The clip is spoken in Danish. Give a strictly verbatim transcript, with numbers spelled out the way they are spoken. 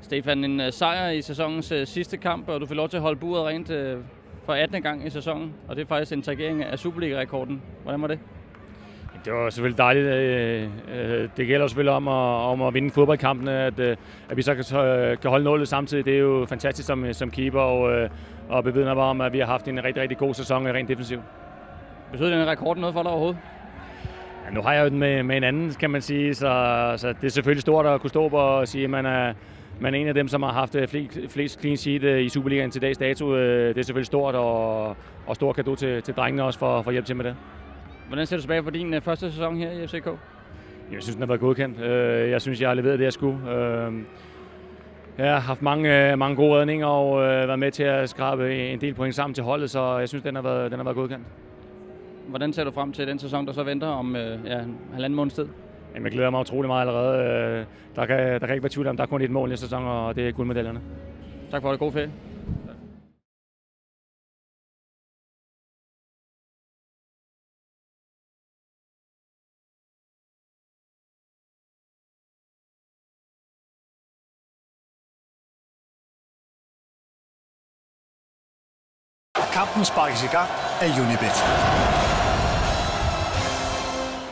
Stefan, en uh, sejr i sæsonens uh, sidste kamp, og du får lov til at holde buret rent uh, for attende gang i sæsonen, og det er faktisk en tagering af Superliga-rekorden. Hvordan var det? Det var selvfølgelig dejligt. Det gælder selvfølgelig om at, om at vinde fodboldkampene, at, at vi så kan, kan holde nullet samtidig. Det er jo fantastisk som, som keeper, og, og bevidner bare om, at vi har haft en rigtig, rigtig god sæson rent defensivt. Betyder den rekord noget for dig overhovedet? Ja, nu har jeg jo den med, med en anden, kan man sige, så, så det er selvfølgelig stort at kunne stå på og sige, at man er, man er en af dem, som har haft flest, flest clean sheet i Superligaen til dags dato. Det er selvfølgelig stort, og, og stor cadeau til, til drengene også for, for at hjælpe til med det. Hvordan ser du tilbage på din første sæson her i F C K? Jeg synes, den har været godkendt. Jeg synes, jeg har leveret det, jeg skulle. Jeg har haft mange, mange gode redninger og været med til at skrabe en del point sammen til holdet, så jeg synes, den har været, den har været godkendt. Hvordan ser du frem til den sæson, der så venter om ja, halvanden måneds tid? Jamen, jeg glæder mig utrolig meget allerede. Der kan, der kan ikke være tvivl om, der er kun et mål i sæsonen, og det er guldmedaljerne. Tak for det. God ferie. Kampen sparkes i gang af Unibet.